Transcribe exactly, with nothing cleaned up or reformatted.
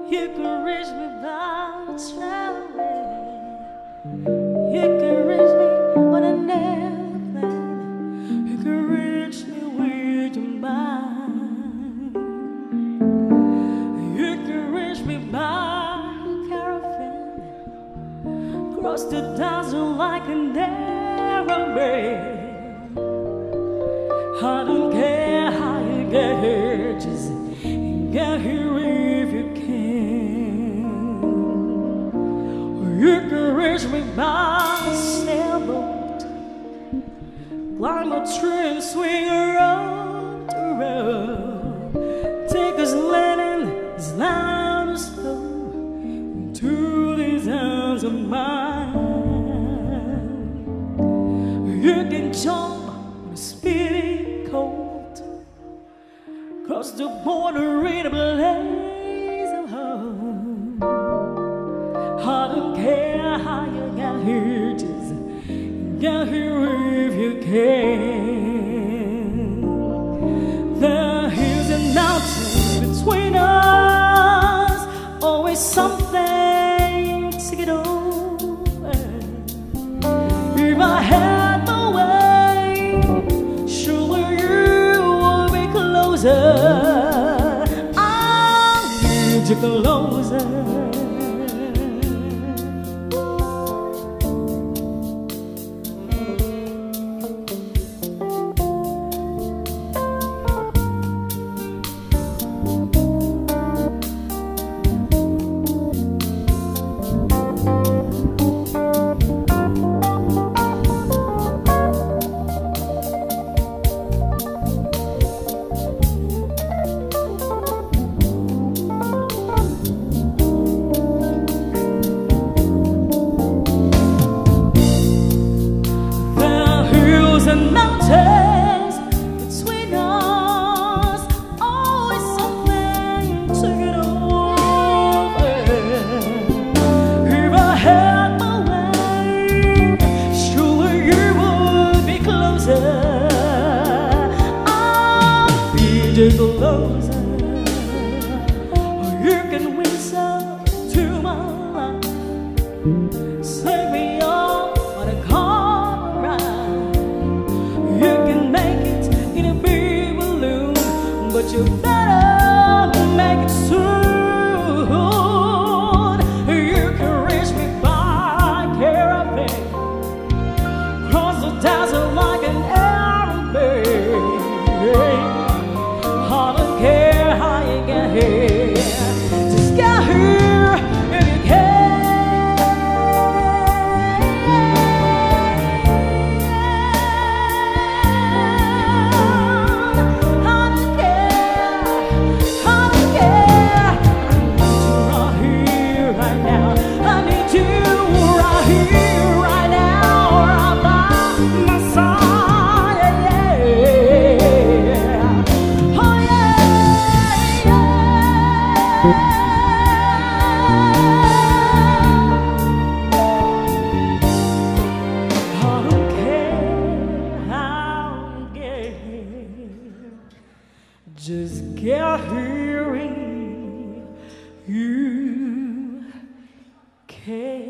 You can reach me by traveling. You can reach me on an airplane. You can reach me with your mind. You can reach me by caravan. Cross the desert like an aeroplane. I don't care how you get here, just get here if you can. You can reach me by sailboat, climb a tree and swing around the road. Take us landing as loud as slow into these hands of mine. You can jump on a speedy coat, cross the border in a blaze of hope. I don't care how you got here, just get here if you can. The hills and mountains between us, always something to get over. If I had my way, surely you would be closer. I'll need you closer. And mountains between us, always something to get over. If I had my way, surely you would be closer. I'll be just closer. You can whisper to my life, sing me up on a car ride. You can make it in a big balloon, but you better make it soon. You can reach me by caravan, cross the desert like an aeroplane. I don't care how you get here, just get here if you can. Just get here if you can.